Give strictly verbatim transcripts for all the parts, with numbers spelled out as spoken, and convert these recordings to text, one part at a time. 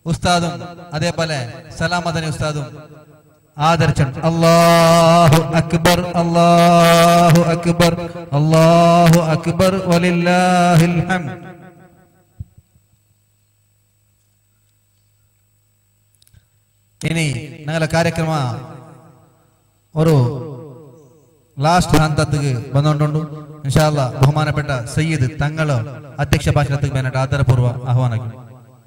ഉസ്താദും അതേപോലെ സലാമദനി ഉസ്താദും ആദരിച്ചുണ്ട്. അല്ലാഹു അക്ബർ അല്ലാഹു അക്ബർ അല്ലാഹു അക്ബർ വലില്ലാഹിൽ ഹംദ്. ഇനി ഞങ്ങളെ ಕಾರ್ಯಕ್ರಮ ഒരു ലാസ്റ്റ് ഹന്തത്തിക്ക് വന്നുകൊണ്ടുണ്ട്. ഇൻഷാ അല്ലാഹ് ബഹുമാനപ്പെട്ട സയ്യിദ് തങ്ങള് അധ്യക്ഷ ഭാഷണത്തിക്ക് വേണ്ടിയിട്ട് ആദരപൂർവ്വ ആഹ്വാനിക്കുന്നു.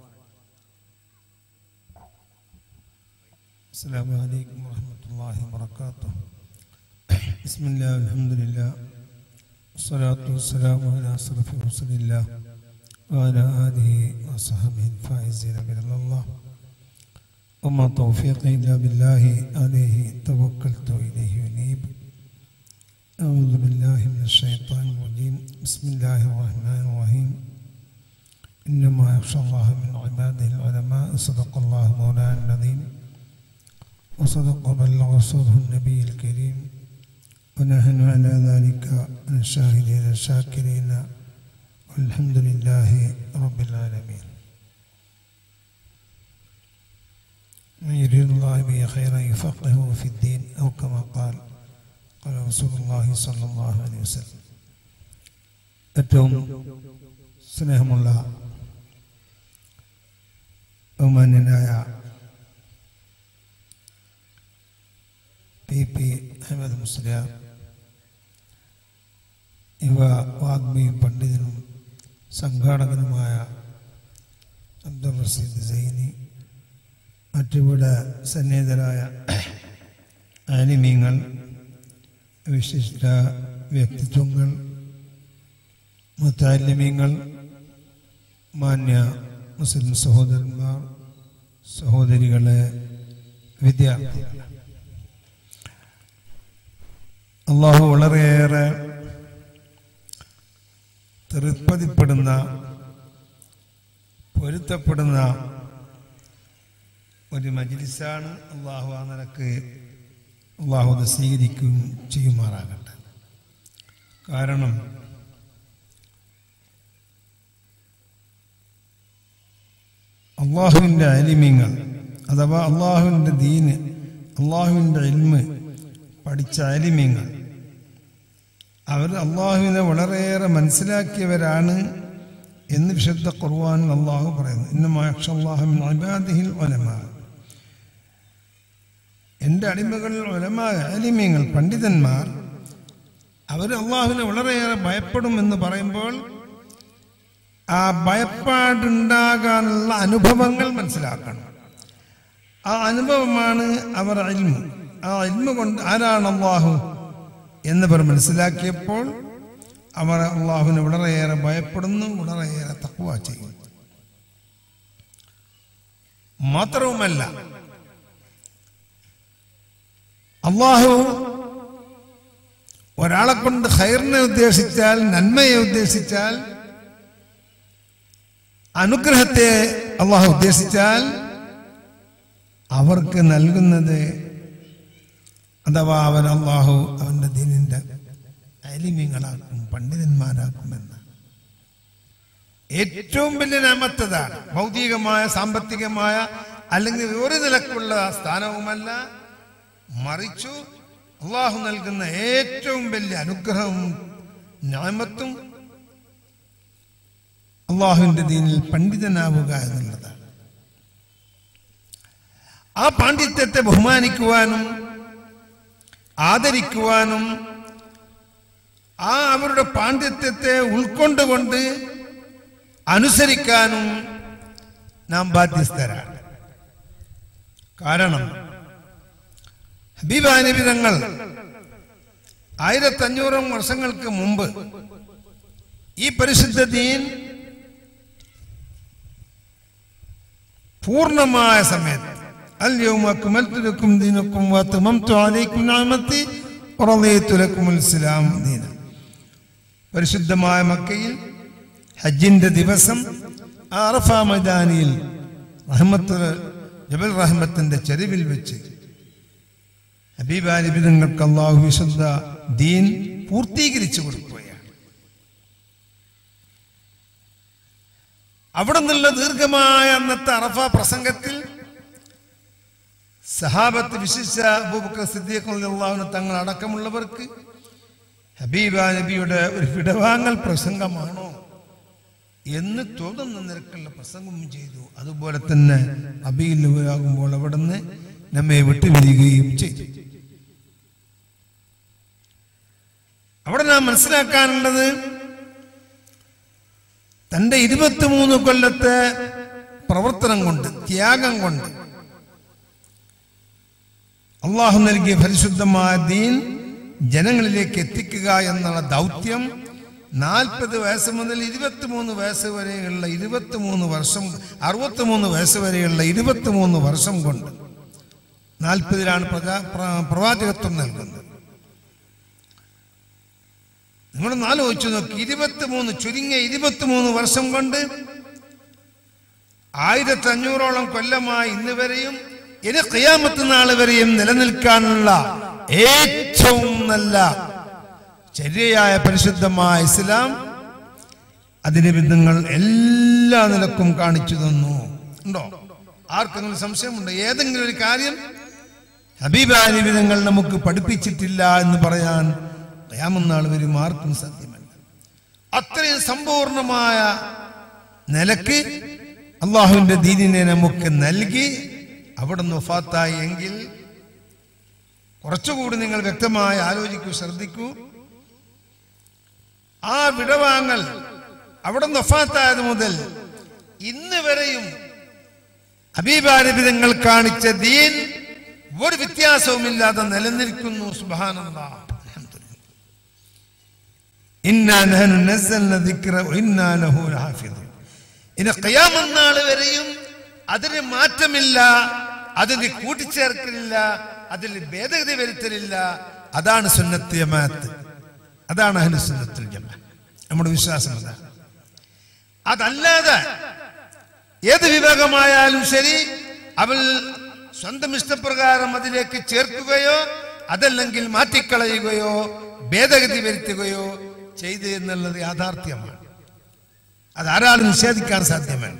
السلام عليكم ورحمة الله وبركاته. بسم الله والحمد لله والصلاة والسلام على أشرف رسول الله وعلى آله وصحبه الفائزين برضا الله وما توفيقي إلا بالله عليه توكلت وإليه أنيب. أعوذ بالله من الشيطان الرجيم. بسم الله الرحمن الرحيم. إنما يخشى الله من عباده العلماء. صدق الله مولانا العظيم وصدق وبلغ رسوله النبي الكريم ونحن على ذلك من الشاهدين الشاكرين والحمد لله رب العالمين. من يريد الله به خيرا يفقهه في الدين أو كما قال قال رسول الله صلى الله عليه وسلم. ഏറ്റവും സ്നേഹമുള്ള ബഹുമാന്യനായ പി പി അഹമ്മദ് മുസ്ലിയാർ, യുവ വാഗ്മിയും പണ്ഡിതനും സംഘാടകനുമായ അബ്ദുൾ റഷീദ് സൈനി, മറ്റിവിടെ സന്നിഹിതരായ ആലിമീങ്ങൾ, വിശിഷ്ട വ്യക്തിത്വങ്ങൾ, മുത്തഅല്ലിമീങ്ങൾ, മാന്യ മുസ്ലിം സഹോദരന്മാർ, സഹോദരികളെ, വിദ്യാർത്ഥികൾ, അള്ളാഹു വളരെയേറെ തൃപ്തിപ്പെടുന്ന പൊരുത്തപ്പെടുന്ന ഒരു മജ്ലിസാണ്. അള്ളാഹു ആ നിലക്ക് അള്ളാഹു അത് സ്വീകരിക്കുകയും ചെയ്യുമാറാകട്ടെ. കാരണം അള്ളാഹുവിൻ്റെ അലിമീങ്ങൾ അഥവാ അള്ളാഹുവിൻ്റെ ദീന്, അള്ളാഹുവിൻ്റെ ഇൽമ് പഠിച്ച അലിമീങ്ങൾ അവർ അള്ളാഹുവിനെ വളരെയേറെ മനസ്സിലാക്കിയവരാണ് എന്ന് വിശുദ്ധ ഖുർആനിൽ അള്ളാഹു പറയുന്നു. ഇന്നമാ യഖ്ശല്ലാഹ മിൻ ഇബാദിഹിൽ ഉലമാ. എൻ്റെ അടിമകളിൽ ഉലമാ, അലിമീങ്ങൾ, പണ്ഡിതന്മാർ, അവർ അള്ളാഹുവിനെ വളരെയേറെ ഭയപ്പെടും എന്ന് പറയുമ്പോൾ ആ ഭയപ്പാടുണ്ടാകാനുള്ള അനുഭവങ്ങൾ മനസ്സിലാക്കണം. ആ അനുഭവമാണ് അവർ ഇൽമ്. ആ ഇൽമ കൊണ്ട് ആരാണ് അള്ളാഹു എന്നവർ മനസ്സിലാക്കിയപ്പോൾ അവർ അള്ളാഹുവിനെ വളരെയേറെ ഭയപ്പെടുന്നു, വളരെയേറെ തഖ്വ ചെയ്യും. മാത്രവുമല്ല, അള്ളാഹു ഒരാളെ കൊണ്ട് ഖൈറിനെ ഉദ്ദേശിച്ചാൽ, നന്മയെ ഉദ്ദേശിച്ചാൽ, അനുഗ്രഹത്തെ അള്ളാഹു ഉദ്ദേശിച്ചാൽ അവർക്ക് നൽകുന്നത്, അഥവാ അവൻ അള്ളാഹു അവൻ്റെ ദീനിൻ്റെ അലിമീങ്ങളാക്കും, പണ്ഡിതന്മാരാക്കുമെന്ന്. ഏറ്റവും വലിയ നിഅമത്താണ്. ഭൗതികമായ, സാമ്പത്തികമായ അല്ലെങ്കിൽ ഒരു നിലക്കുള്ള സ്ഥാനവുമല്ല, മറിച്ചു അള്ളാഹു നൽകുന്ന ഏറ്റവും വലിയ അനുഗ്രഹവും നിഅമത്തും അള്ളാഹുവിൻ്റെ ദീനിൽ പണ്ഡിതനാവുക എന്നുള്ളതാണ്. ആ പാണ്ഡിത്യത്തെ ബഹുമാനിക്കുവാനും ആദരിക്കുവാനും ആ അവരുടെ പാണ്ഡിത്യത്തെ ഉൾക്കൊണ്ടുകൊണ്ട് അനുസരിക്കാനും നാം ബാധ്യസ്ഥരാണ്. കാരണം ഹബീബായ നബി തങ്ങൾ ആയിരത്തി അഞ്ഞൂറ് വർഷങ്ങൾക്ക് മുമ്പ് ഈ പരിശുദ്ധ ദീൻ പൂർണ്ണമായ സമയത്ത് اليوم أكملت لكم دينكم وأتممت عليكم نعمتي ورضيت لكم الإسلام دينا. പരിശുദ്ധമായ മക്കയിൽ ഹജ്ജിന്റെ ദിവസം അറഫ മൈതാനിയിൽ റഹ്മത്ത് ജബൽ റഹ്മത്തിന്റെ ചെരുവിൽ വെച്ച് ഹബീബായ നബി തങ്ങൾക്ക് അല്ലാഹു വിശുദ്ധ ദീൻ പൂർത്തീകരിച്ചു കൊടുക്കുകയാണ്. അവിടെ നിന്നുള്ള ദീർഘമായ അന്നത്തെ അറഫ പ്രസംഗത്തിൽ സഹാബത്ത് വിശിഷ്ട അബൂബക്കർ സിദ്ദീഖ് റളിയല്ലാഹു അൻഹു തങ്ങൾ അടക്കമുള്ളവർക്ക് ഹബീബ നബിയുടെ ഒരു വിടവാങ്ങൽ പ്രസംഗമാണോ എന്ന് തോന്നുന്ന നിരക്കുള്ള പ്രസംഗം ചെയ്തു. അതുപോലെ തന്നെ അബീലുവാകുമ്പോൾ അവിടെ നിന്ന് നമ്മെ വിട്ടുപിരിയുകയും ചെയ്തു. അവിടെ നാം മനസ്സിലാക്കാനുള്ളത് തന്റെ ഇരുപത്തിമൂന്ന് കൊല്ലത്തെ പ്രവർത്തനം കൊണ്ട്, ത്യാഗം കൊണ്ട് അള്ളാഹു നൽകിയ പരിശുദ്ധമായ ദീൻ ജനങ്ങളിലേക്ക് എത്തിക്കുക എന്നുള്ള ദൗത്യം നാൽപ്പത് വയസ്സ് മുതൽ ഇരുപത്തിമൂന്ന് വയസ്സ് വരെയുള്ള ഇരുപത്തിമൂന്ന് വർഷം അറുപത്തിമൂന്ന് വയസ്സ് വരെയുള്ള ഇരുപത്തിമൂന്ന് വർഷം കൊണ്ട് നാൽപ്പതിലാണ് പ്രവാചകത്വം നൽകുന്നത്. നിങ്ങളൊന്ന് ആലോചിച്ചു നോക്കി. ഇരുപത്തിമൂന്ന് ചുരുങ്ങിയ ഇരുപത്തിമൂന്ന് വർഷം കൊണ്ട് ആയിരത്തി അഞ്ഞൂറോളം കൊല്ലമായി ഇന്ന് വരെയും ഇനി ഖിയാമത്ത് നാൾ വരെയും നിലനിൽക്കാനുള്ള ഏറ്റവും നല്ല ശരിയായ പരിശുദ്ധമായ ഇസ്ലാം അതിന്റെ ബിന്ദുങ്ങൾ എല്ലാ നിലക്കും കാണിച്ചു തന്നു. ഉണ്ടോ? ആർക്കെങ്കിലും സംശയമുണ്ടോ? ഏതെങ്കിലും ഒരു കാര്യം ഹബീബായ വിധങ്ങൾ നമുക്ക് പഠിപ്പിച്ചിട്ടില്ല എന്ന് പറയാൻ ഖിയാമത്ത് നാൾ വരും ആർക്കും സാധ്യമല്ല. അത്രയും സമ്പൂർണമായ നിലക്ക് അള്ളാഹുവിന്റെ ദീനിനെ നമുക്ക് നൽകി അവിടെ നിന്ന് വഫാത്തായി എങ്കിൽ കുറച്ചുകൂടി നിങ്ങൾ വ്യക്തമായി ആലോചിക്കൂ, ശ്രദ്ധിക്കൂ. ആ വിടവാങ്ങൽ അവിടെ നിന്ന് വഫാത്തായത് മുതൽ ഇന്ന് വരെയും ഹബീബാനബിതങ്ങൾ കാണിച്ച ദീൻ ഒരു വ്യത്യാസവുമില്ലാതെ നിലനിൽക്കുന്നു. സുബ്ഹാനല്ലാഹ്. ഇന്നാ നഹ്നു നസ്സൽനാ ദിക്റ വഇന്നാ ലഹു ലഹാഫിദൂൻ. ഇനി ഖിയാമത്ത് നാൾ വരെയും അതിന് മാറ്റമില്ല, അതിന് കൂട്ടിച്ചേർക്കലില്ല, അതിൽ ഭേദഗതി വരുത്തലില്ല. അതാണ് സുന്നത്ത് ജമാഅത്ത്, അതാണ് അഹ്ലു സുന്നത്തുൽ ജമാഅത്ത്. നമ്മുടെ വിശ്വാസം അതാണ്. അതല്ലാതെ ഏത് വിഭാഗമായാലും ശരി അവൾ സ്വന്തം ഇഷ്ടപ്രകാരം അതിലേക്ക് ചേർക്കുകയോ അതല്ലെങ്കിൽ മാറ്റിക്കളയുകയോ ഭേദഗതി വരുത്തുകയോ ചെയ്തു എന്നുള്ളത് യാഥാർത്ഥ്യമാണ്. അതാരാളും നിഷേധിക്കാൻ സാധ്യമല്ല.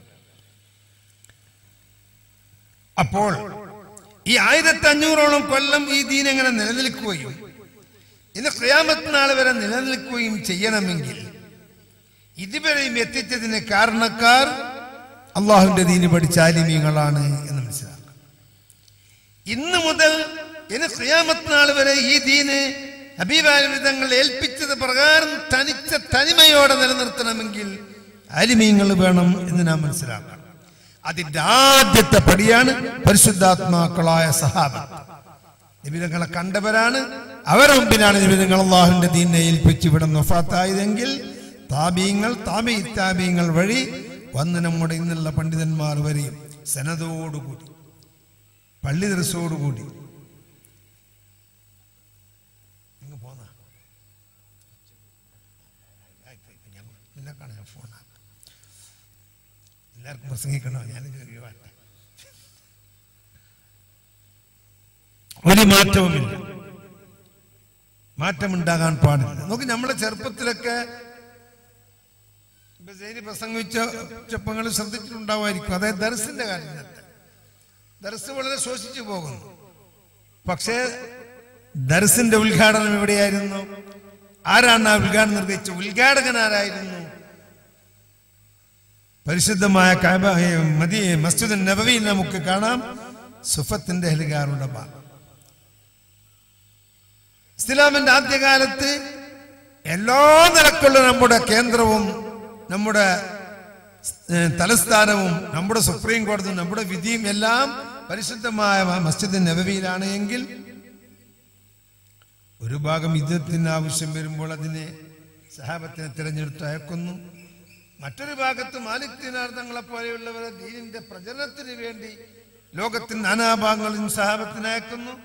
അപ്പോൾ ഈ ആയിരത്തി അഞ്ഞൂറോളം കൊല്ലം ഈ ദീൻ എങ്ങനെ നിലനിൽക്കുകയും ഇന്ന് ഖിയാമത്ത് നാൾ വരെ നിലനിൽക്കുകയും ചെയ്യണമെങ്കിൽ ഇതുവരെയും എത്തിച്ചതിന് കാരണക്കാർ അള്ളാഹുവിന്റെ ദീന് പഠിച്ച ആലിമീങ്ങളാണ് എന്ന് മനസ്സിലാക്കാം. ഇന്ന് മുതൽ ഇന്ന് ഖിയാമത്ത് നാൾ വരെ ഈ ദീന് ഹബീബാനബിതങ്ങൾ ഏൽപ്പിച്ചത് പ്രകാരം തനിച്ച തനിമയോടെ നിലനിർത്തണമെങ്കിൽ ആലിമീങ്ങൾ വേണം എന്ന് നാം മനസ്സിലാക്കണം. അതിന്റെ ആദ്യത്തെ പടിയാണ് പരിശുദ്ധാത്മാക്കളായ സഹാബത്ത്. നബിതങ്ങളെ കണ്ടവരാണ്, അവരുടെ മുമ്പിലാണ് നബിതങ്ങൾ അള്ളാഹുവിന്റെ ദീനെ ഏൽപ്പിച്ച് ഇവിടെ വഫാത്തായതെങ്കിൽ താബീങ്ങൾ താബീ താബീങ്ങൾ വഴി വന്ന് നമ്മുടെ ഇന്നുള്ള പണ്ഡിതന്മാർ വരെയും സനദോടുകൂടി പള്ളി ദർസോടുകൂടി എല്ലാവർക്കും പ്രസംഗിക്കണോ? ഞാൻ ഒരു മാറ്റവുമില്ല, മാറ്റമുണ്ടാകാൻ പാടില്ല. നോക്കി, നമ്മുടെ ചെറുപ്പത്തിലൊക്കെ പ്രസംഗിച്ച ചെപ്പങ്ങൾ ശ്രദ്ധിച്ചിട്ടുണ്ടാവുമായിരിക്കും. അതായത് ദർസിന്റെ കാര്യം, ദർസ് വളരെ ശോഷിച്ചു പോകുന്നു. പക്ഷേ ദർസിന്റെ ഉദ്ഘാടനം എവിടെയായിരുന്നു? ആരാണ് ആ ഉദ്ഘാടനം നിർവഹിച്ച ഉദ്ഘാടകൻ? ആരായിരുന്നു? പരിശുദ്ധമായ കഅബ മദീ മസ്ജിദുൻ നബവിയിൽ നമുക്ക് കാണാം സുഫത്തിന്റെ ഹെലികാറുടെ ഭാഗം. ഇസ്ലാമിന്റെ ആദ്യകാലത്ത് എല്ലാ നിലക്കുള്ള നമ്മുടെ കേന്ദ്രവും നമ്മുടെ തലസ്ഥാനവും നമ്മുടെ സുപ്രീം കോടതിയും നമ്മുടെ വിധിയും എല്ലാം പരിശുദ്ധമായ മസ്ജിദ് നബവിയിലാണ് എങ്കിൽ ഒരു ഭാഗം യുദ്ധത്തിന് ആവശ്യം വരുമ്പോൾ അതിനെ സഹാബത്തിനെ തിരഞ്ഞെടുത്ത് അയക്കുന്നു. മറ്റൊരു ഭാഗത്ത് മാലിക് ദിനാർ തങ്ങളെ പോലെയുള്ളവരെ ദീനിന്റെ പ്രചരണത്തിന് വേണ്ടി ലോകത്തിന്റെ നാനാഭാഗങ്ങളിൽ സഹാബത്തിനെ അയക്കുന്നു.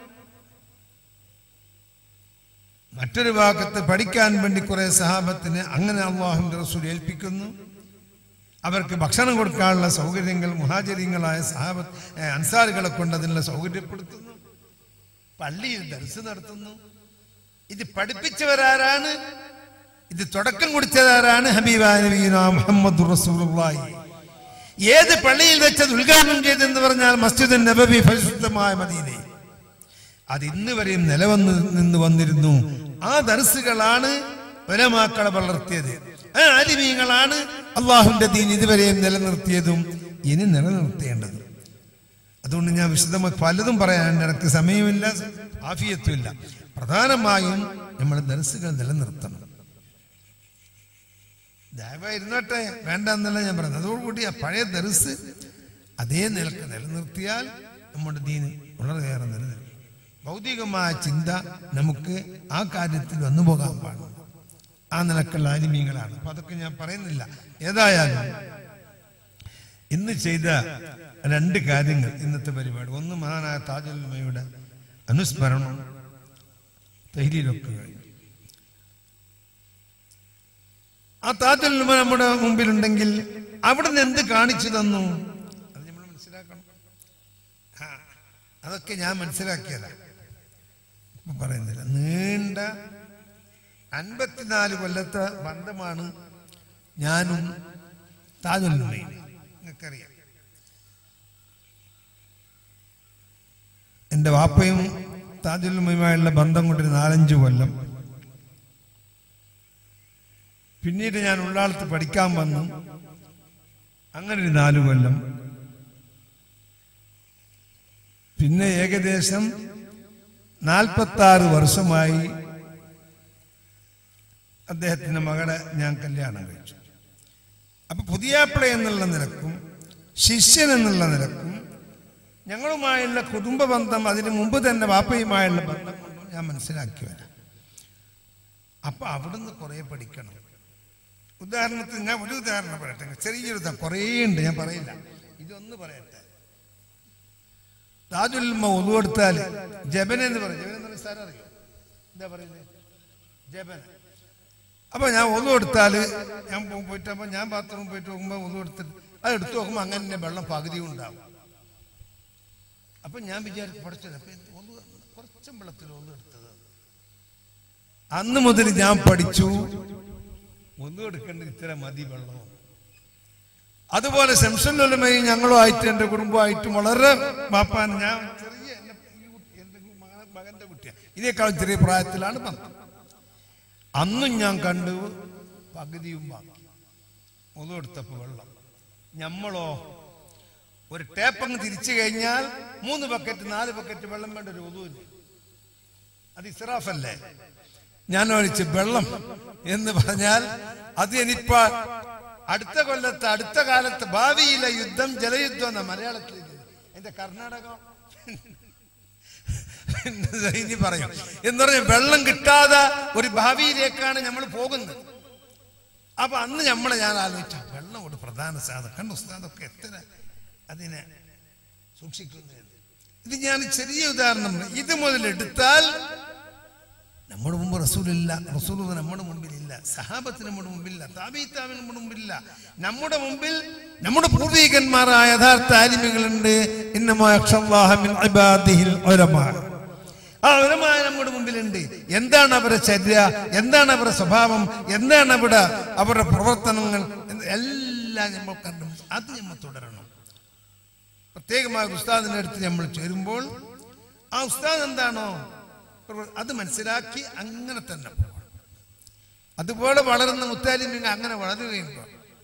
മറ്റൊരു ഭാഗത്ത് പഠിക്കാൻ വേണ്ടി കുറെ സഹാബത്തിനെ അങ്ങനെ അല്ലാഹുവിന്റെ റസൂൽ ഏൽപ്പിക്കുന്നു. അവർക്ക് ഭക്ഷണം കൊടുക്കാനുള്ള സൗകര്യങ്ങൾ മുഹാജിരീങ്ങളായ സഹാബത്ത് അൻസാറുകളെ കൊണ്ട് അതിനുള്ള സൗകര്യപ്പെടുത്തുന്നു. പള്ളിയിൽ ദർസ് നടത്തുന്നു. ഇത് പഠിപ്പിച്ചവരാരാണ്? ഇത് തുടക്കം കുറിച്ചതാരാണ്? ഹബീബായ നബിയുനാ മുഹമ്മദുർ റസൂലുള്ളാഹി. ഏത് പള്ളിയിൽ വെച്ചത് ഉദ്ഘാടനം ചെയ്തെന്ന് പറഞ്ഞാൽ മസ്ജിദ് നബവി, പരിശുദ്ധമായ മദീനയിൽ. അത് ഇന്ന് വരെയും നിലവന്ന് നിന്ന് വന്നിരുന്നു. ആ ദർസുകളാണ് ഉലമാക്കളെ വളർത്തിയത്. ആ ആലിമീങ്ങളാണ് അള്ളാഹുവിന്റെ ദീൻ ഇതുവരെയും നിലനിർത്തിയതും ഇനി നിലനിർത്തേണ്ടതും. അതുകൊണ്ട് ഞാൻ വിശദമായി പലതും പറയാൻ എനിക്ക് സമയമില്ല, ആഫിയത്തുമില്ല. പ്രധാനമായും നമ്മൾ ദർസുകൾ നിലനിർത്തണം. ദയവായി ഇരുന്നോട്ടെ, വേണ്ട എന്നല്ല ഞാൻ പറയുന്നത്. അതോടുകൂടി ആ പഴയ ദർസ് അതേ നിലക്ക് നിലനിർത്തിയാൽ നമ്മുടെ ദീന് വളരെയേറെ നിലനിൽക്കും. ഭൗതികമായ ചിന്ത നമുക്ക് ആ കാര്യത്തിൽ വന്നു പോകാൻ പാടില്ല. ആ നിലക്കുള്ള ആലിമീങ്ങളാണ്. അപ്പൊ അതൊക്കെ ഞാൻ പറയുന്നില്ല. ഏതായാലും ഇന്ന് ചെയ്ത രണ്ട് കാര്യങ്ങൾ ഇന്നത്തെ പരിപാടി, ഒന്ന് മഹാനായ താജുൽ ഉലമയുടെ അനുസ്മരണം, തഹ്‌ലീലൊക്കെ കഴിഞ്ഞു. ആ താജുൽ ഉലമ നമ്മുടെ മുമ്പിലുണ്ടെങ്കിൽ അവിടെ നിന്ന് എന്ത് കാണിച്ചു തന്നു അത് നമ്മൾ മനസ്സിലാക്കണം. ആ അതൊക്കെ ഞാൻ മനസ്സിലാക്കിയതാ, ഇപ്പൊ പറയുന്നില്ല. നീണ്ട അൻപത്തിനാല് കൊല്ലത്തെ ബന്ധമാണ് ഞാനും താജുൽ ഉലമയും. നിങ്ങൾക്കറിയാം, എൻ്റെ വാപ്പയും താജുൽ ഉലമയുമായുള്ള ബന്ധം കൊണ്ടൊരു നാലഞ്ച് കൊല്ലം. പിന്നീട് ഞാൻ ഉള്ളാളത്ത് പഠിക്കാൻ വന്നു, അങ്ങനെ ഒരു നാലു കൊല്ലം. പിന്നെ ഏകദേശം നാൽപ്പത്തി ആറ് വർഷമായി അദ്ദേഹത്തിന്റെ മകളെ ഞാൻ കല്യാണം കഴിച്ചു. അപ്പൊ പുതിയാപ്പിള എന്നുള്ള നിലക്കും ശിഷ്യൻ എന്നുള്ള നിലക്കും ഞങ്ങളുമായുള്ള കുടുംബ ബന്ധം അതിനു മുമ്പ് തന്നെ വാപ്പയുമായുള്ള ബന്ധം കൊണ്ടും ഞാൻ മനസ്സിലാക്കി വരാം. അപ്പൊ അവിടുന്ന് കുറെ പഠിക്കണം. ഉദാഹരണത്തിന് ഞാൻ ഒരു ഉദാഹരണം പറയട്ടെ, ചെറിയൊരു കുറേ ഉണ്ട്, ഞാൻ പറയില്ല, ഇതൊന്ന് പറയട്ടെ. താജുൽ ഉലമ ഒളു കൊടുത്താൽ ജബന എന്ന് പറയും. ജബന എന്ന് പറഞ്ഞ സ്ഥലം അറിയോ? എന്താ പറയുന്നത്? ജബന. അപ്പൊ ഞാൻ ഒളു കൊടുത്താല് ഞാൻ പോയിട്ട് അപ്പൊ ഞാൻ ബാത്റൂമിൽ പോയിട്ട് നോക്കുമ്പോൾ ഒളു എടുത്തിട്ട് അത് എടുത്തു നോക്കുമ്പോൾ അങ്ങനെ തന്നെ വെള്ളം പകുതിയും ഉണ്ടാവും. അപ്പൊ ഞാൻ വിചാരിച്ചു പഠിച്ചത് അപ്പൊ ഒളു കുറച്ചും വെള്ളത്തിൽ ഒളു എടുത്തത്. അന്ന് മുതൽ ഞാൻ പഠിച്ചു ഒന്നു എടുക്കേണ്ട ഇത്ര മതി വെള്ളം. അതുപോലെ ശംസുൽ ഉലമയും ഞങ്ങളുമായിട്ട് എൻ്റെ കുടുംബമായിട്ടും വളരെ വാപ്പാൻ ഞാൻ ചെറിയ എൻ്റെ മകന്റെ കുട്ടിയാണ്, ഇതിനേക്കാളും ചെറിയ പ്രായത്തിലാണ് ബന്ധം. അന്നും ഞാൻ കണ്ടു പകുതിയും ബാക്കി ഒന്നു എടുത്തപ്പോ വെള്ളം. ഞമ്മളോ ഒരു ടേപ്പങ്ങ് തിരിച്ചു കഴിഞ്ഞാൽ മൂന്ന് ബക്കറ്റ് നാല് ബക്കറ്റ് വെള്ളം വേണ്ട ഒരു ഒതുവിന്. അത് ഇസ്രാഫല്ലേ? ഞാൻ ഒഴിച്ച് വെള്ളം എന്ന് പറഞ്ഞാൽ അത് എനിപ്പ അടുത്ത കൊല്ലത്ത് അടുത്ത കാലത്ത് ഭാവിയിലെ യുദ്ധം ജലയുദ്ധം എന്ന മലയാളത്തിൽ എന്റെ കർണാടകം ഇനി പറയും എന്ന് പറഞ്ഞ വെള്ളം കിട്ടാതെ ഒരു ഭാവിയിലേക്കാണ് നമ്മൾ പോകുന്നത്. അപ്പൊ അന്ന് നമ്മളെ ഞാൻ ആലോചിച്ച വെള്ളം ഒരു പ്രധാന സാധനം കണ്ടു. ഉസ്താദൊക്കെ എത്ര അതിനെ സൂക്ഷിക്കുന്നു. ഇത് ഞാൻ ചെറിയ ഉദാഹരണം. ഇത് മുതൽ എടുത്താൽ നമ്മുടെ മുമ്പ് റസൂലില്ല, റസൂൽ നമ്മുടെ മുമ്പിലില്ല, സഹാബത്തിന് നമ്മുടെ മുമ്പില്ല, താബീത്താവിന് നമ്മുടെ മുമ്പിലില്ല. നമ്മുടെ മുമ്പിൽ നമ്മുടെ പൂർവികന്മാരായ യഥാർത്ഥ ആലിമികളുണ്ട്. ഇന്നമാ യഖ്ഷല്ലാഹ മിൻ ഇബാദിഹിൽ ഉലമാ. ആ ഉലമാ നമ്മുടെ മുമ്പിലുണ്ട്. എന്താണ് അവരുടെ ചര്യ, എന്താണ് അവരുടെ സ്വഭാവം, എന്താണ് അവിടെ അവരുടെ പ്രവർത്തനങ്ങൾ, എല്ലാം നമ്മൾ കണ്ടു. അത് നമ്മൾ തുടരണം. പ്രത്യേകമായ ഉസ്താദിന്റെ അടുത്ത് നമ്മൾ ചേരുമ്പോൾ ആ ഉസ്താദ് എന്താണോ അത് മനസ്സിലാക്കി അങ്ങനെ തന്നെ പോകണം. അതുപോലെ വളരുന്ന മുത്താലിമിങ്ങൾ അങ്ങനെ വളരുകയുണ്ടോ.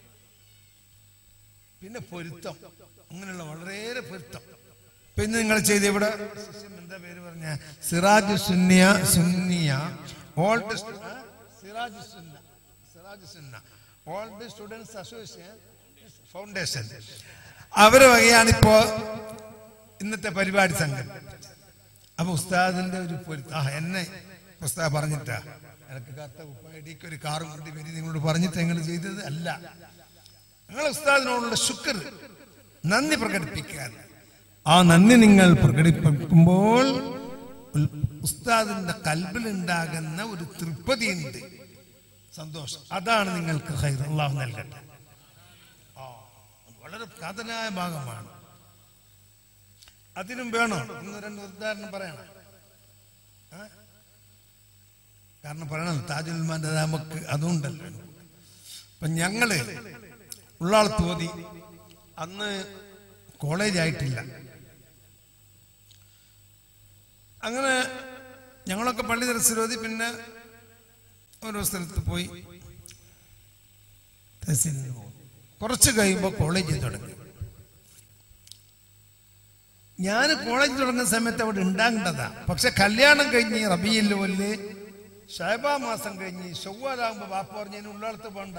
പിന്നെ പൊരുത്തം, അങ്ങനെയുള്ള വളരെയേറെ പൊരുത്തം. പിന്നെ നിങ്ങൾ ചെയ്ത ഇവിടെ എന്താ പേര് പറഞ്ഞ സിറാജ് സുന്നിയ സുന്നിയ ഓൾഡ് സിറാജ് സുന്ന സിറാജ് സുന്ന ഓൾഡ് സ്റ്റുഡൻസ് അസോസിയേഷൻ ഫൗണ്ടേഷൻ അവരെ വകയാണിപ്പോ ഇന്നത്തെ പരിപാടി സംഘം. അപ്പൊ ഉസ്താദിന്റെ ഒരു പൊരുത്ത ആ എന്നെ ഉസ്താദ് പറഞ്ഞിട്ടാ എനിക്ക് കത്ത ഉപ്പായിക്ക് ഒരു കാറും കൊണ്ട് വരി നിങ്ങളോട് പറഞ്ഞിട്ട് നിങ്ങൾ ചെയ്തത് അല്ല. നിങ്ങൾ ഉസ്താദിനോടുള്ള ശുക്ർ നന്ദി പ്രകടിപ്പിക്കാൻ, ആ നന്ദി നിങ്ങൾ പ്രകടിപ്പിക്കുമ്പോൾ ഉസ്താദിന്റെ കൽബിൽ ഉണ്ടാകുന്ന ഒരു തൃപ്തിയുണ്ട്, സന്തോഷം. അതാണ് നിങ്ങൾക്ക് ഖൈർ. അല്ലാഹു നൽകട്ടെ. ആ വളരെ കാതലായ ഭാഗമാണ്. അതിനും വേണം. ഇന്ന് രണ്ട് ഉദാഹരണം പറയണം. കാരണം പറയണം താജുൽമാൻ്റെ നമുക്ക് അതുകൊണ്ടല്ലോ. അപ്പം ഞങ്ങള് ഉള്ളാൾ തോതി അന്ന് കോളേജ് ആയിട്ടില്ല. അങ്ങനെ ഞങ്ങളൊക്കെ പള്ളി ദർസിലോതി പിന്നെ ഓരോ സ്ഥലത്ത് പോയി കുറച്ച് കഴിയുമ്പോൾ കോളേജിൽ തുടങ്ങി. ഞാൻ കോളേജ് തുടങ്ങുന്ന സമയത്ത് അവിടെ ഉണ്ടാകേണ്ടതാ. പക്ഷെ കല്യാണം കഴിഞ്ഞ് റബീഉൽ അവ്വലില് ശഅബാൻ മാസം കഴിഞ്ഞ് ശവ്വാലാകുമ്പോ ബാപ്പ പറഞ്ഞതിന് ഉള്ളാളത്ത് പോണ്ട.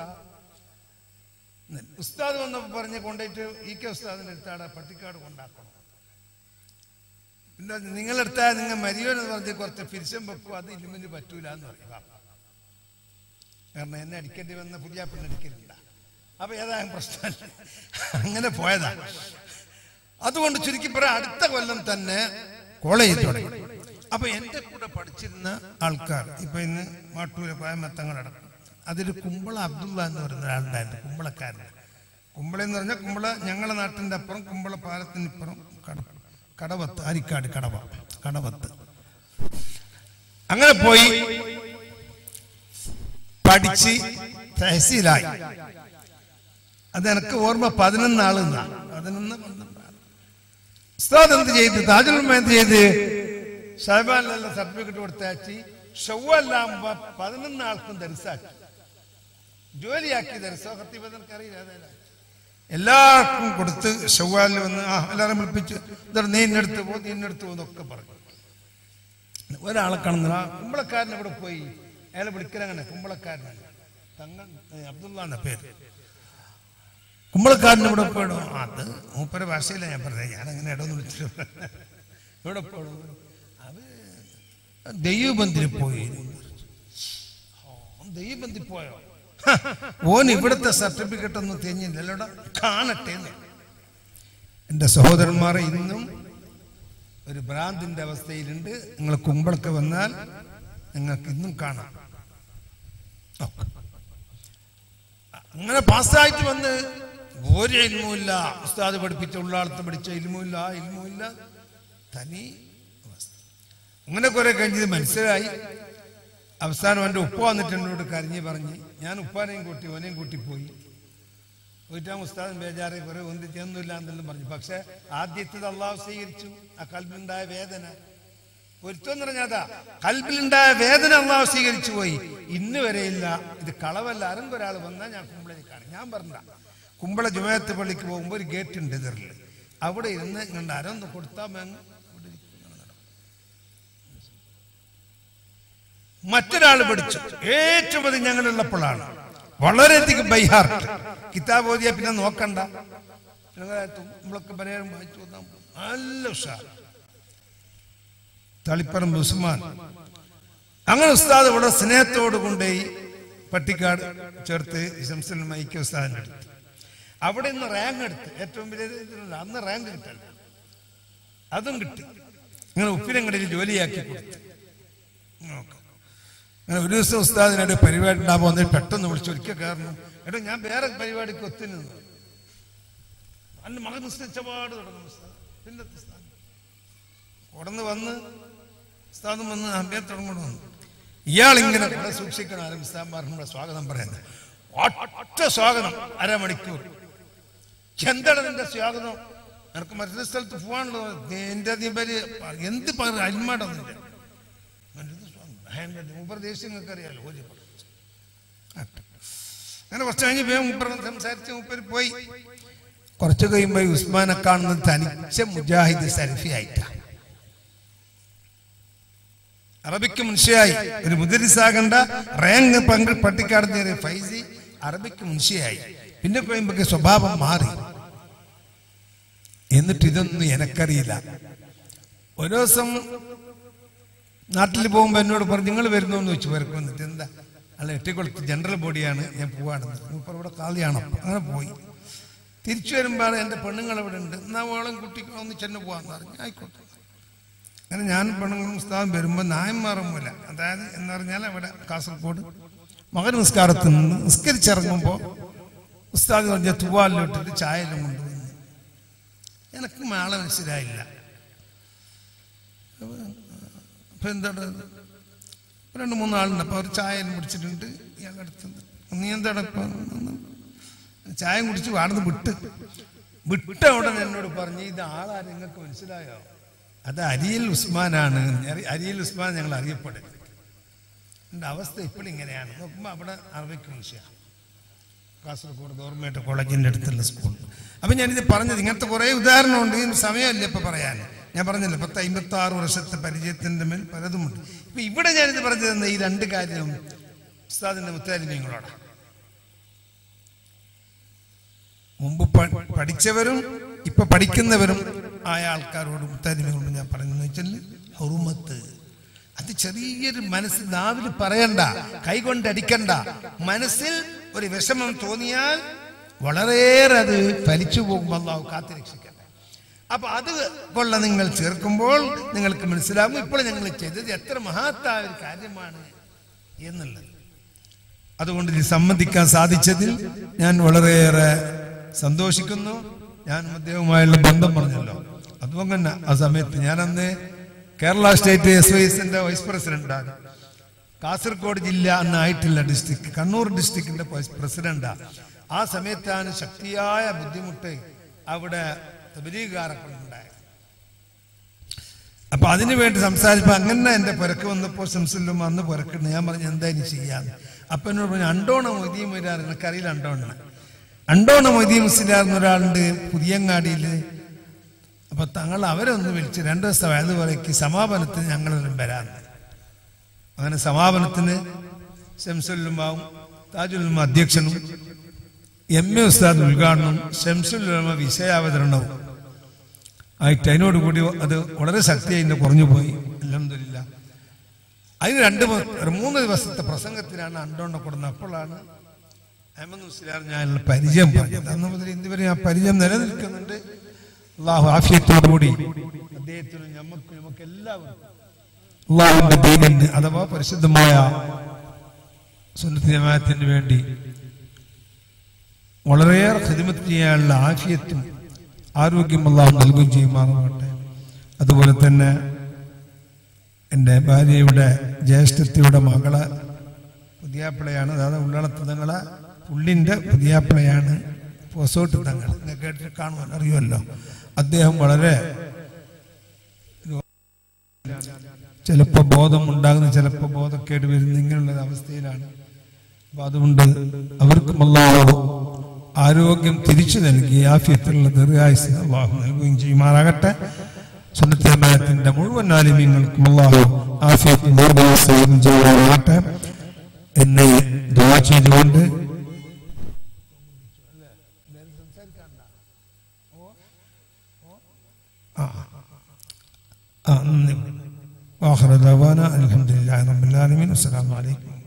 ഉസ്താദ് വന്നപ്പോ പറഞ്ഞ് കൊണ്ടുപോയിട്ട് ഇ കെ ഉസ്താദിന്റെ അടുത്താടെ പട്ടിക്കാട് കൊണ്ടാക്കണം. പിന്നെ നിങ്ങളെടുത്താൽ നിങ്ങൾ മരിയോന്ന് പറഞ്ഞ് കുറച്ച് ഫിരിശം വെക്കും, അത് ഇലുമിന് പറ്റൂല എന്ന് പറയും ബാപ്പ. കാരണം എന്നെ അടിക്കേണ്ടി വന്ന പുതിയ പെണ്ണ് അടിക്കലില്ല. അപ്പൊ ഏതായാലും പ്രശ്നമല്ല, അങ്ങനെ പോയതാ. അതുകൊണ്ട് ചുരുക്കി പറയാം, അടുത്ത കൊല്ലം തന്നെ കോളേജിൽ തുടങ്ങി. അപ്പൊ എന്റെ കൂടെ പഠിച്ചിരുന്ന ആൾക്കാർ ഇപ്പൊ ഇന്ന് മാട്ടൂര് പായമത്തങ്ങളടക്കം അതിൽ കുമ്പള അബ്ദുള്ള എന്ന് പറയുന്ന ഒരാളുണ്ടായിരുന്നു, കുമ്പളക്കാരൻ. കുമ്പള എന്ന് പറഞ്ഞാൽ കുമ്പള ഞങ്ങളുടെ നാട്ടിന്റെ അപ്പുറം, കുമ്പള പാലത്തിന് ഇപ്പുറം കട കടവത്ത് അരിക്കാട് കടവ കടവത്ത്. അങ്ങനെ പോയി പഠിച്ച് തഹസീലായി. അത് എനിക്ക് ഓർമ്മ പതിനൊന്ന് ആളെന്നാ, പതിനൊന്ന് പന്ത്രണ്ട് ആൾ. ഉസ്താദ് എന്ത് ചെയ്ത്, താജുൽ ഉലമ എന്ത് ചെയ്ത്, ഷഅബാനിലെല്ലാം സർട്ടിഫിക്കറ്റ് കൊടുത്തയച്ച് ശവ്വാലാകുമ്പോ പതിനൊന്ന് ആൾക്കും ദർസാക്കി, ജോലിയാക്കി. ദർസോ ഖത്തീബ് എനിക്കറിയില്ല, എല്ലാവർക്കും കൊടുത്ത് ശവ്വാലിൽ വന്ന് ആ എല്ലാവരും വിളിപ്പിച്ച് നീ ഇന്നെടുത്ത് പോ നീ ഇന്നെടുത്ത് പോകുന്നൊക്കെ പറഞ്ഞു. ഒരാളെ കാണുന്നില്ല, കുമ്പളക്കാരനെ ഇവിടെ പോയി അയാളെ വിളിക്കലങ്ങനെ കുമ്പളക്കാരനാണ്, തങ്ങ അബ്ദുള്ള എന്ന പേര്. കുമ്പളക്കാരന് ഇവിടെ പോയിടോ, അത് മൂപ്പര ഭാഷയില്ല ഞാൻ പറഞ്ഞത്, ഞാൻ അങ്ങനെ ഇടന്ന് വിളിച്ചിട്ട് ഇവിടെ പോയിടോ, അത് ദൈവബന്ധിന് പോയി. ദൈവബന്ധി പോയോ, ഓൻ ഇവിടുത്തെ സർട്ടിഫിക്കറ്റ് ഒന്നും തെഞ്ഞില്ലല്ലോടാ, കാണട്ടെ. എൻ്റെ സഹോദരന്മാരെ ഇന്നും ഒരു ഭ്രാന്തിന്റെ അവസ്ഥയിലുണ്ട്. നിങ്ങൾ കുമ്പളക്ക് വന്നാൽ നിങ്ങൾക്ക് ഇന്നും കാണാം. അങ്ങനെ പാസ്സായിട്ട് വന്ന് ഒരു ഇൽമുമില്ല, ഉസ്താദ് പഠിപ്പിച്ച ഉള്ളാളത്ത് പഠിച്ച ഇൽമുമില്ല, ഇൽമുമില്ല, തനി അവസ്ഥ. അങ്ങനെ കുറെ കഴിഞ്ഞത് മനസ്സിലായി. അവസാനം എൻ്റെ ഉപ്പ വന്നിട്ട് എന്നോട് കരഞ്ഞ് പറഞ്ഞ്, ഞാൻ ഉപ്പാനെയും കൂട്ടി ഓനെയും കൂട്ടി പോയി. പോയിട്ടാ ഉസ്താദും ബേജാറെ കുറെ ഒന്നും ചെയ്യുന്നില്ല എന്നെല്ലാം പറഞ്ഞു. പക്ഷെ ആദ്യത്തേത് അള്ളാഹു സ്വീകരിച്ചു. ആ കൽബിലുണ്ടായ വേദന പൊരുത്തം പറഞ്ഞതാ, കൽബിലുണ്ടായ വേദന അള്ളാഹു സ്വീകരിച്ചു പോയി. ഇന്ന് വരെയില്ല. ഇത് കളവല്ല. ആരെങ്കിലും ഒരാൾ വന്നാൽ ഞാൻ കുമ്പളയിൽ കാണും. ഞാൻ പറഞ്ഞ കുമ്പള ജുമഅത്ത് പള്ളിക്ക് പോകുമ്പോൾ ഒരു ഗേറ്റ് ഉണ്ട് എതിറിൽ, അവിടെ ഇരുന്ന് കണ്ട് ആരൊന്ന് കൊടുത്താൽ മേങ്ങ് മറ്റൊരാൾ പഠിച്ചു. ഏറ്റവും അധികം ഞങ്ങളുള്ളപ്പോഴാണ് വളരെയധികം ബൈഹാർട്ട് കിതാബ് ഓതിയ പിന്നെ നോക്കണ്ട, നമ്മളൊക്കെ പലരും വായിച്ചു വന്നാൽ നല്ല ഉഷാർ. തളിപ്പറമ്പ് ഉസ്മാൻ അങ്ങനെ ഉസ്താദ് ഇവിടെ സ്നേഹത്തോട് കൊണ്ടുപോയി പട്ടിക്കാട് ചേർത്ത് ശംസുൽ ഉലമ ഇ കെ ഉസ്താദിന്റെ അടുത്ത്. അവിടെ നിന്ന് റാങ്ക് എടുത്ത്, ഏറ്റവും വലിയ അന്ന് റാങ്ക് കിട്ടല്ല, അതും കിട്ടി. അങ്ങനെ ഉപ്പിനങ്ങടയിൽ ജോലിയാക്കി കൊടുത്തു. അങ്ങനെ ഒരു ദിവസം ഉസ്താദിനായിട്ട് പരിപാടി ഉണ്ടാകുമ്പോൾ വന്നിട്ട് പെട്ടെന്ന് വിളിച്ചു, ഒരിക്കൽ കാരണം എടോ ഞാൻ വേറെ പരിപാടിക്ക് ഒത്തുനിന്നു, അന്ന് മകൻ നിശ്ചയിച്ചപാട് തുടങ്ങും ഉസ്താദ്. പിന്നത്തെ ഉസ്താദ് ഉടന്ന് വന്ന് ഉസ്താദും വന്ന് അഭ്യം തുടങ്ങണം വന്നു. ഇയാളിങ്ങനെ ഇവിടെ സൂക്ഷിക്കണം. ആരും ഉസ്താദന്മാരുടെ സ്വാഗതം പറയുന്നത് ഒറ്റ സ്വാഗതം അരമണിക്കൂർ. എന്താണ് നിന്റെ സ്വാഗതം? എനിക്ക് മറ്റൊരു സ്ഥലത്ത് പോകാനുള്ളൂ, എന്റെ പേര് എന്ത് പറ അന്മാടൊന്നുമില്ല. ഉപദേശങ്ങൾക്ക് അറിയാലോ. അങ്ങനെ കുറച്ച് കഴിഞ്ഞ് മുപ്പർ സംസാരിച്ച് മുപ്പര് പോയി. കുറച്ച് കഴിയുമ്പോൾ ഉസ്മാനെ കാണുന്നത് തനിച്ച മുജാഹിദ് സലഫി ആയിട്ടാണ്. അറബിക്ക് മുൻഷിയായി, ഒരു മുദരിസാകേണ്ട റാങ്ക് പങ്ക് പട്ടിക്കാട് നേരെ ഫൈസി അറബിക്ക് മുൻഷിയായി. പിന്നെ കഴിയുമ്പോ സ്വഭാവം മാറി. എന്നിട്ട് ഇതൊന്നും എനക്കറിയില്ല. ഒരു ദിവസം നാട്ടിൽ പോകുമ്പോൾ എന്നോട് പറഞ്ഞു, നിങ്ങൾ വരുന്നു എന്ന് വെച്ചു. വരക്ക് വന്നിട്ട് എന്താ അല്ല എട്ടിക്കൊളുത്ത് ജനറൽ ബോഡിയാണ്, ഞാൻ പോവാണെന്ന്. മൂപ്പർ ഇവിടെ കാളിയാണോ? അങ്ങനെ പോയി. തിരിച്ചു വരുമ്പോൾ എൻ്റെ പെണ്ണുങ്ങൾ ഇവിടെ ഉണ്ട്, എന്നാ ഓളം കുട്ടിക്ക് ഒന്ന് ചെന്ന് പോവാന്ന് പറഞ്ഞു. ആയിക്കോട്ടെ. അങ്ങനെ ഞാൻ പെണ്ണുങ്ങളും ഉസ്താദും വരുമ്പോൾ നായന്മാറൊന്നുമില്ല. അതായത് എന്ന് പറഞ്ഞാൽ അവിടെ കാസർഗോഡ് മകൻ നിസ്കാരത്തിൽ നിന്ന് നിസ്കരിച്ചിറങ്ങുമ്പോൾ ഉസ്താദ് പറഞ്ഞ തുവാലിലോട്ടിട്ട് ചായയെല്ലാം കൊണ്ടുവന്നു. എനിക്ക് ആളെ മനസ്സിലായില്ല. അപ്പൊ എന്താണ് രണ്ട് മൂന്നാളുണ്ട്. അപ്പോൾ ഒരു ചായ പിടിച്ചിട്ടുണ്ട് ഇയാളുടെ അടുത്ത്. നീ എന്താണ് ഇപ്പം ചായ കുടിച്ച് വാടുന്ന് വിട്ട് വിട്ട ഉടനെ എന്നോട് പറഞ്ഞു, ഇത് ആളാ നിങ്ങൾക്ക് മനസ്സിലായോ? അത് അരിയൽ ഉസ്മാനാണ്. അരിയൽ ഉസ്മാൻ ഞങ്ങൾ അറിയപ്പെടുന്നത്. എൻ്റെ അവസ്ഥ ഇപ്പോഴും ഇങ്ങനെയാണ്. നോക്കുമ്പോൾ അവിടെ അറബിക് വിഷയമാണ്, കാസർഗോഡ് ഗവൺമെൻറ് കോളേജിൻ്റെ അടുത്തുള്ള സ്കൂൾ. അപ്പം ഞാനിത് പറഞ്ഞത് ഇങ്ങനത്തെ കുറേ ഉദാഹരണമുണ്ട്. ഇതിന് സമയമല്ല ഇപ്പം പറയാൻ. ഞാൻ പറഞ്ഞില്ല, പത്ത് അമ്പത്തി ആറ് വർഷത്തെ പരിചയത്തിൻ്റെ മേൽ പലതുമുണ്ട്. ഇപ്പം ഇവിടെ ഞാനിത് പറഞ്ഞത് ഈ രണ്ട് കാര്യം ഉസ്താദിൻ്റെ മുത്താലിമീങ്ങളോടാണ്. മുമ്പ് പഠിച്ചവരും ഇപ്പൊ പഠിക്കുന്നവരും ആയ ആൾക്കാരോട് മുത്താലിമീങ്ങളോട് ഞാൻ പറഞ്ഞെന്ന് വെച്ചാൽ ഹുറുമത്ത്. അത് ചെറിയൊരു മനസ്സിൽ നാവിൽ പറയണ്ട, കൈകൊണ്ടടിക്കണ്ട. മനസ്സിൽ ഒരു വിഷമം തോന്നിയാൽ വളരെയേറെ അത് ഫലിച്ചു പോകുമ്പോൾ അല്ലാഹു കാത്തുരക്ഷിക്കട്ടെ. അപ്പൊ അത് കൊള്ള നിങ്ങൾ ചേർക്കുമ്പോൾ നിങ്ങൾക്ക് മനസ്സിലാകും ഇപ്പോൾ ഞങ്ങൾ ചെയ്തത് എത്ര മഹത്തായ ഒരു കാര്യമാണ് എന്നുള്ളത്. അതുകൊണ്ട് ഇത് സമ്മതിക്കാൻ സാധിച്ചതിൽ ഞാൻ വളരെയേറെ സന്തോഷിക്കുന്നു. ഞാൻ അദ്ദേഹവുമായുള്ള ബന്ധം പറഞ്ഞല്ലോ, അതും തന്നെ ആ സമയത്ത് ഞാനന്ന് കേരള സ്റ്റേറ്റ് എസ് വൈ എസിന്റെ വൈസ് പ്രസിഡന്റാണ്. കാസർഗോഡ് ജില്ല അന്നായിട്ടില്ല, ഡിസ്ട്രിക്ട് കണ്ണൂർ ഡിസ്ട്രിക്റ്റിന്റെ വൈസ് പ്രസിഡന്റാണ്. ആ സമയത്താണ് ശക്തിയായ ബുദ്ധിമുട്ട് അവിടെ തബ്ലീഗുകാരൊക്കെ ഉണ്ടായത്. അപ്പൊ അതിനു വേണ്ടി സംസാരിച്ചപ്പോൾ അങ്ങനെ എൻ്റെ പുരക്ക് വന്നപ്പോൾ ശംസുല്ലും അന്ന് പുരക്കുണ്ട്. ഞാൻ പറഞ്ഞു എന്താ ഇനി ചെയ്യാന്ന്. അപ്പൊ എന്നോട് പറഞ്ഞു അണ്ടോണ മൊയ്തീൻ വരാറ്, എനിക്കറിയില്ല അണ്ടോണ അണ്ടോണ മൊയ്തീൻ മുസ്ലിയാർ എന്നൊരാളുണ്ട് പുതിയങ്ങാടിയിൽ. അപ്പൊ തങ്ങൾ അവരെ ഒന്ന് വിളിച്ച് രണ്ടു ദിവസം വയത് പറയ്ക്ക് സമാപനത്തിന് ഞങ്ങളെല്ലാം വരാന്ന്. അങ്ങനെ സമാപനത്തിന് ശംസുല്ലുമാവും താജുലുമ അധ്യക്ഷനും എം എ ഉസ്താദ് ഉദ്ഘാടനം, ശംസുല്ലുമ വിഷയാവതരണവും ആയിട്ട് അതിനോടുകൂടി അത് വളരെ ശക്തിയായി എന്നെ കുറഞ്ഞു പോയി. അൽഹംദുലില്ലാ. അതിന് രണ്ട് മൂന്ന് ദിവസത്തെ പ്രസംഗത്തിനാണ് അണ്ടോണ്ണ കൊടുന്നത്. അപ്പോഴാണ് അഹമ്മദ് മുസ്ലിയാർ ഞാനുള്ള പരിചയം പറഞ്ഞത്. അന്ന് മുതൽ ഇന്നുവരെ ആ പരിചയം നിലനിൽക്കുന്നുണ്ട്. അള്ളാഹു ആഫിയത്തോടുകൂടി അദ്ദേഹത്തിനും ഞമ്മക്കും നമുക്ക് എല്ലാവർക്കും അള്ളാഹുവിന്റെ ദീനിന് അഥവാ പരിശുദ്ധമായ സുന്നത്ത് ജമാഅത്തിന് വേണ്ടി വളരെയേറെ ഖിദ്മത്ത് ചെയ്യാനുള്ള ആഫിയത്തും ആരോഗ്യം അള്ളാഹു നൽകുകയും ചെയ്യുമാറാകട്ടെ. അതുപോലെ തന്നെ എൻ്റെ ഭാര്യയുടെ ജ്യേഷ്ഠത്തിയുടെ മകളെ പുതിയാപ്പിളയാണ്, അതായത് ഉള്ളളത്ത് തങ്ങളെ പുള്ളിൻ്റെ പുതിയാപ്പിളയാണ് പൊസോട്ട് തങ്ങൾ. കേട്ടിട്ട് കാണുവാൻ അറിയുമല്ലോ. അദ്ദേഹം വളരെ ചിലപ്പോൾ ബോധം ഉണ്ടാകുന്ന, ചിലപ്പോൾ ബോധക്കേട് വരുന്ന ഇങ്ങനെയുള്ള അവസ്ഥയിലാണ്. അപ്പൊ അതുകൊണ്ട് അവർക്കും അല്ലാഹു ആരോഗ്യം തിരിച്ചു നൽകി ആഫിയത്തുള്ള ദീർഘായുസ്സ് അല്ലാഹു നൽകുകയും ചെയ്യുമാറാകട്ടെ. സുന്നത്ത് ജമാഅത്തിന്റെ മുഴുവൻ ആലിമീങ്ങൾക്കും അല്ലാഹു ആഫിയത്തും ദീർഘായുസ്സും ചെയ്യുമാറാകട്ടെ എന്ന് ദുആ ചെയ്തുകൊണ്ട് آخر دعوانا الحمد لله رب العالمين والسلام عليكم.